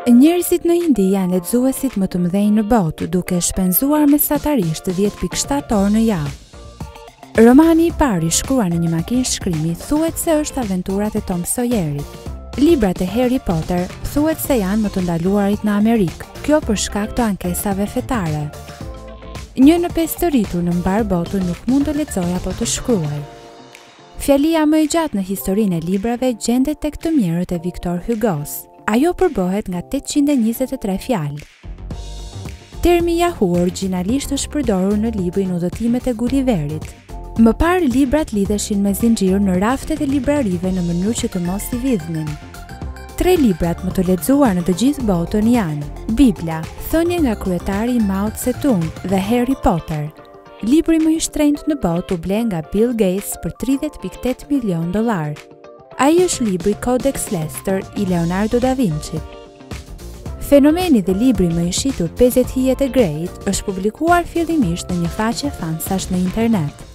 Njerëzit në Indi janë lexuesit më të mëdhenj në botë, duke shpenzuar mesatarisht 10.7 orë në javë. Romani i parë i shkruar në një makinë shkrimi thuhet se është Aventurat e Tom Sawyerit. Librat e Harry Potter thuhet se janë më të ndaluarit në Amerikë, kjo për shkak të ankesave fetare. Një në 5 të rritur në mbar botën nuk mund të lexojë apo të shkruaj. Fjalia më e gjatë në historinë e librave gjendet tek të mirët e Victor Hugo's. Ajo përbohet nga 823 fjalë. Termi Yahoo origjinalisht është përdorur në librin Udhëtimet e Gulliverit. Më parë librat lidheshin me zinxhir në raftet e librarive në mënyrë që të mos i vidhnin. 3 librat më të lexuar në të gjithë botën janë Bibla, Thënie nga kryetari Mao Tse-tung dhe Harry Potter. Libri më i shtrenjtë në botë u ble nga Bill Gates për $30.8 milion. Ai është libri Codex Leicester i Leonardo da Vinci. Fenomeni dhe libri më i shitur 50 hijet e grejit është publikuar fillimisht në një faqe fansash në internet.